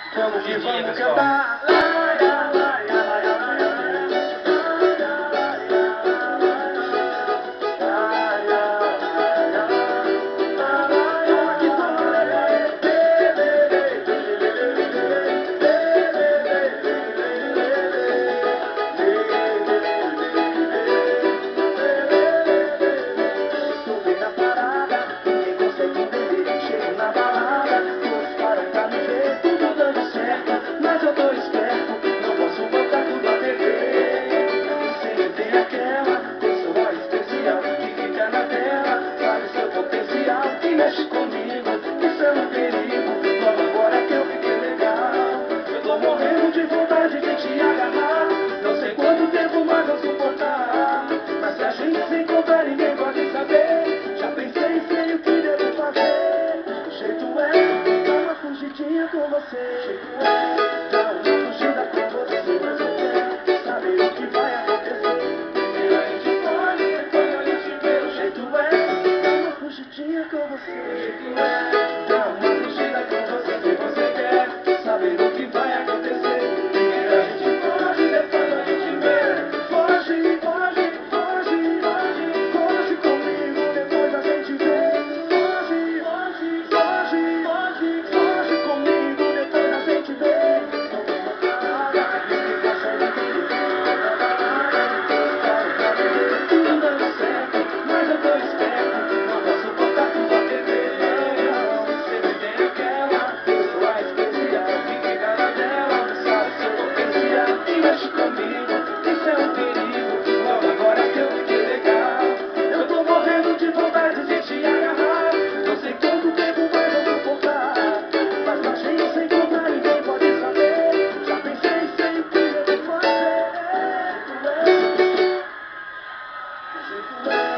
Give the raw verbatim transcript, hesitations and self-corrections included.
Vamos que vamos pessoal. cantar. Mexe comigo, isso é um perigo. Logo agora que eu fiquei legal, eu tô morrendo de vontade de te agarrar. Não sei quanto tempo mais vou suportar, mas se a gente se encontrar ninguém pode saber. Já pensei, sei o que devo fazer. O jeito é dar uma fugidinha com você. O jeito é dar uma fugida com você. Você quer saber o que vai acontecer? Primeiro a gente pode, depois a gente vê. O jeito é dar uma fugidinha com você. O jeito é dar uma fugida com você. Se você quer saber o que vai acontecer, primeiro a gente pode, depois a gente vê. Foge, foge, foge, foge, foge comigo, depois a gente vê. Foge, foge, foge, foge, foge comigo, depois a gente vê. Tudo dando certo, mas eu tô esperto. Não posso botar tudo a perder. Sempre tem aquela pessoa especial que fica na dela, sabe seu potencial e mexe comigo. Isso é um perigo. Logo agora que eu fiquei legal, eu tô morrendo de vontade de te agarrar. Não sei quanto tempo mais vou suportar, mas pra gente se encontrar ninguém pode saber. Já pensei, sei o que eu vou fazer. O jeito é